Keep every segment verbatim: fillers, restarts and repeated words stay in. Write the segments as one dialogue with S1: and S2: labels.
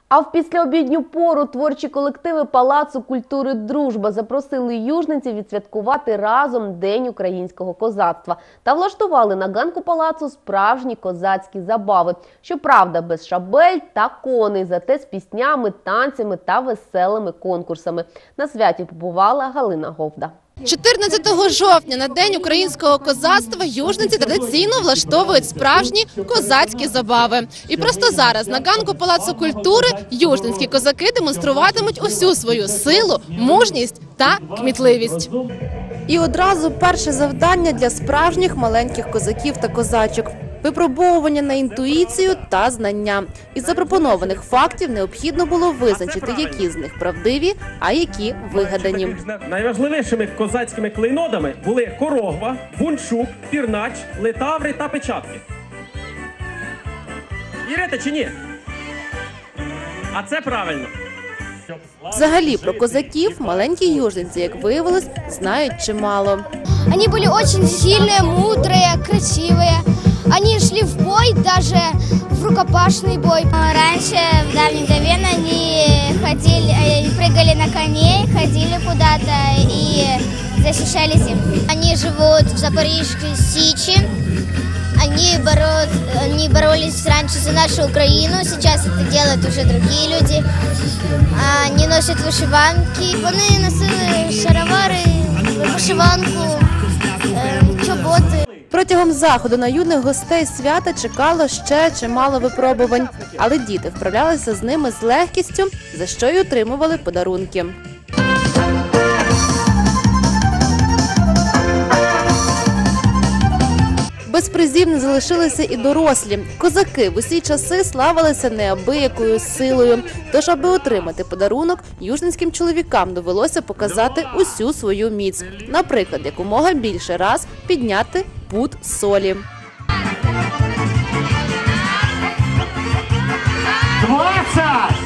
S1: А в післяобідню пору творчі колективи Палацу культури «Дружба» запросили южненців відсвяткувати разом День українського козацтва та влаштували на ганку палацу справжні козацькі забави. Щоправда, без шабель та коней, зате з піснями, танцями та веселими конкурсами. На святі побувала Галина Говда.
S2: чотирнадцятого жовтня на День українського козацтва южниці традиційно влаштовують справжні козацькі забави. І просто зараз на ганку Палацу культури южненські козаки демонструватимуть усю свою силу, мужність та кмітливість. І одразу перше завдання для справжніх маленьких козаків та козачок – випробовування на інтуїцію та знання. Із запропонованих фактів необхідно було визначити, які з них правдиві, а які вигадані.
S3: Найважливішими козацькими клейнодами були корогва, бунчук, пірнач, литаври та печатки. Вірите чи ні? А це правильно.
S2: Взагалі про козаків маленькі южненці, як виявилось, знають чимало.
S4: Они были очень сильные, мудрые, красивые. Они шли в бой, даже в рукопашный бой. Раньше, в давние времена, они ходили, прыгали на коней, ходили куда-то и защищали землю. Они живут в Запорожской Сечи. Они, боро... они боролись раньше за нашу Украину, сейчас это делают уже другие люди. Они носят вишиванки. Вони носили шаровари, вишиванку, чоботи.
S2: Протягом заходу на юних гостей свята чекало ще чимало випробувань, але діти вправлялися з ними з легкістю, за що й отримували подарунки. Без призів не залишилися і дорослі. Козаки в усі часи славилися неабиякою силою. Тож, аби отримати подарунок, южненським чоловікам довелося показати усю свою міць. Наприклад, якомога більше раз підняти пуд солі.
S5: двадцять!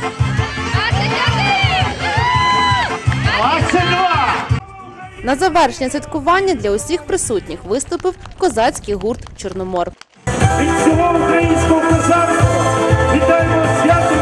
S5: двадцять два!
S2: На завершення святкування для усіх присутніх виступив козацький гурт «Чорномор».
S5: Від всього українського козацтва вітаємо свято